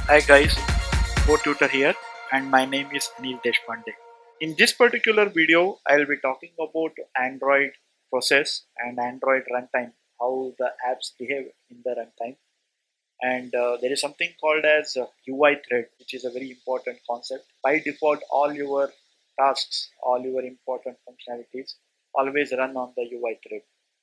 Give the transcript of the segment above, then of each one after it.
Hi guys, Codetutor here and my name is Anil Deshpande. In this particular video, I'll be talking about Android process and Android runtime, how the apps behave in the runtime. And there is something called as UI thread, which is a very important concept. By default, all your tasks, all your important functionalities always run on the UI thread.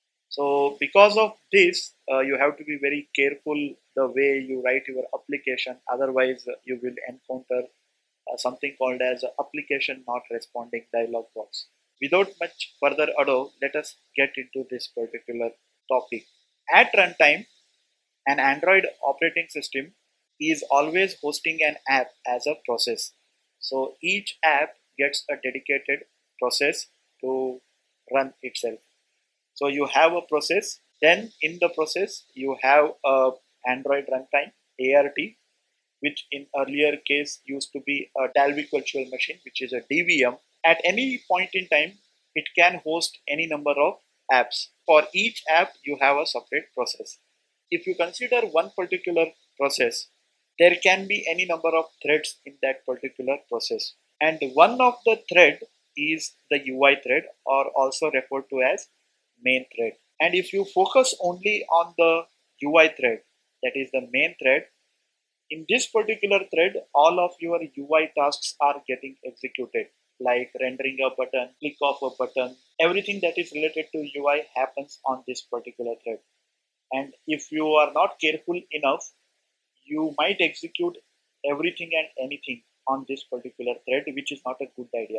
So because of this, you have to be very careful the way you write your application. Otherwise, you will encounter something called as application not responding dialog box. Without much further ado, let us get into this particular topic. At runtime, an Android operating system is always hosting an app as a process. So each app gets a dedicated process to run itself. So you have a process, then in the process you have a Android runtime ART, which in earlier case used to be a Dalvik virtual machine, which is a DVM. At any point in time, it can host any number of apps. For each app, you have a separate process. If you consider one particular process, there can be any number of threads in that particular process. And one of the thread is the UI thread, or also referred to as main thread. And if you focus only on the UI thread, that is the main thread, in this particular thread, all of your UI tasks are getting executed, like rendering a button, click of a button, everything that is related to UI happens on this particular thread. And if you are not careful enough, you might execute everything and anything on this particular thread, which is not a good idea.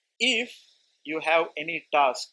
If you have any task,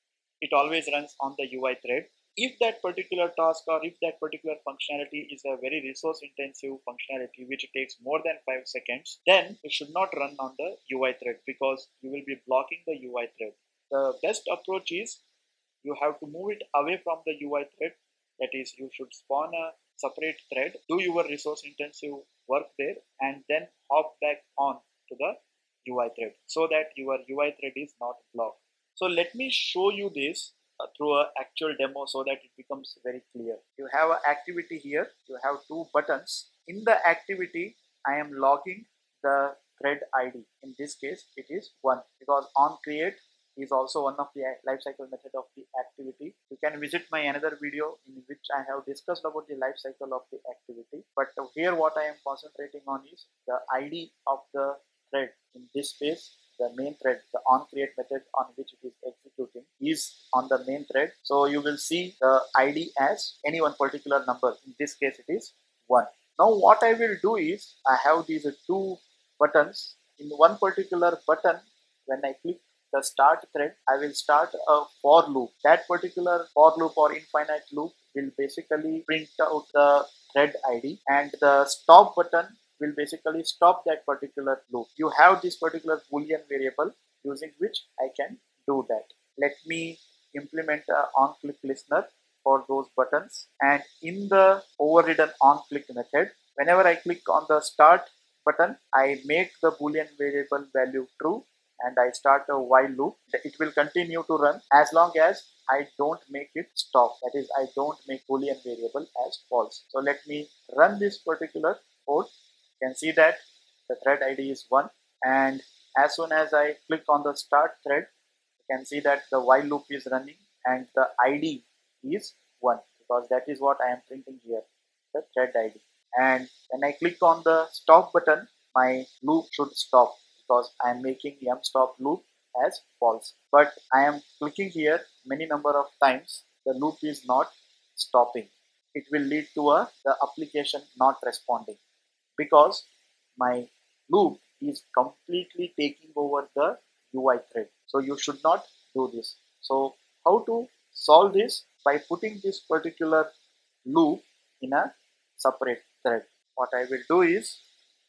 it always runs on the UI thread. If that particular task or if that particular functionality is a very resource intensive functionality which takes more than 5 seconds, then it should not run on the UI thread because you will be blocking the UI thread. The best approach is you have to move it away from the UI thread. That is, you should spawn a separate thread, do your resource intensive work there, and then hop back on to the UI thread so that your UI thread is not blocked. So let me show you this through an actual demo so that it becomes very clear. You have an activity here, you have two buttons. In the activity, I am logging the thread ID. In this case, it is 1 because on create is also one of the lifecycle method of the activity. You can visit my another video in which I have discussed about the lifecycle of the activity. But here what I am concentrating on is the ID of the thread. In this case, the main thread, the onCreate method on which it is executing is on the main thread. So you will see the ID as any one particular number. In this case, it is 1. Now what I will do is I have these two buttons. In one particular button, when I click the start thread, I will start a for loop. That particular for loop or infinite loop will basically print out the thread ID, and the stop button will basically stop that particular loop. You have this particular boolean variable using which I can do that. Let me implement an onClick listener for those buttons, and in the overridden onClick method, whenever I click on the start button, I make the boolean variable value true and I start a while loop. It will continue to run as long as I don't make it stop. That is, I don't make boolean variable as false. So let me run this particular code. You can see that the thread ID is 1, and as soon as I click on the start thread, you can see that the while loop is running and the ID is 1 because that is what I am printing here, the thread ID. And when I click on the stop button, my loop should stop because I am making mstop loop as false. But I am clicking here many number of times, the loop is not stopping. It will lead to the application not responding because my loop is completely taking over the UI thread. So you should not do this. So how to solve this? By putting this particular loop in a separate thread. What I will do is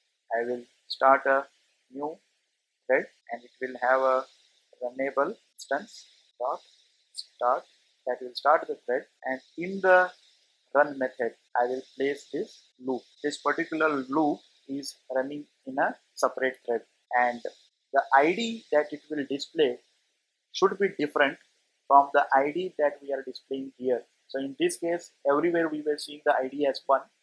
I will start a new thread and it will have a runnable instance dot start that will start the thread, and in the run method I will place this loop. This particular loop is running in a separate thread, and the ID that it will display should be different from the ID that we are displaying here. So in this case, everywhere we were seeing the ID as 1,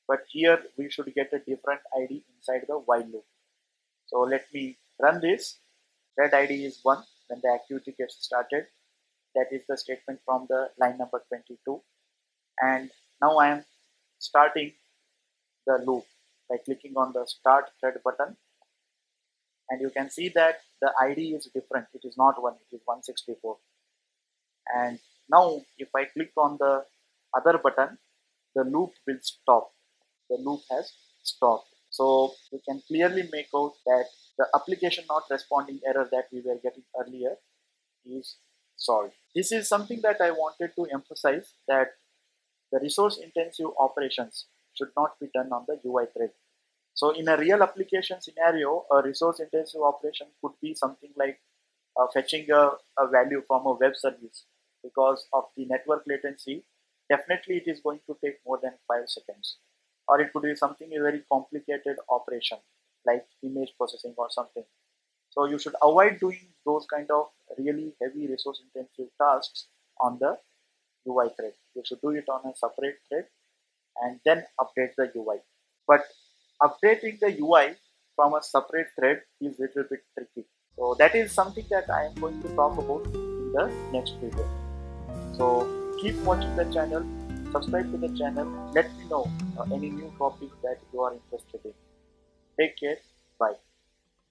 but here we should get a different ID inside the while loop. So let me run this. Thread ID is 1 when the activity gets started. That is the statement from the line number 22. And now I am starting the loop by clicking on the start thread button, and you can see that the ID is different. It is not 1, it is 164. And now if I click on the other button, the loop will stop. The loop has stopped. So we can clearly make out that the application not responding error that we were getting earlier is solved. This is something that I wanted to emphasize, that the resource intensive operations should not be done on the UI thread. So in a real application scenario, a resource intensive operation could be something like fetching a value from a web service. Because of the network latency, definitely it is going to take more than 5 seconds. Or it could be something a very complicated operation like image processing or something. So you should avoid doing those kind of really heavy resource intensive tasks on the UI thread. You should do it on a separate thread and then update the UI. But updating the UI from a separate thread is a little bit tricky. So that is something that I am going to talk about in the next video. So keep watching the channel, subscribe to the channel, let me know any new topic that you are interested in. Take care, bye.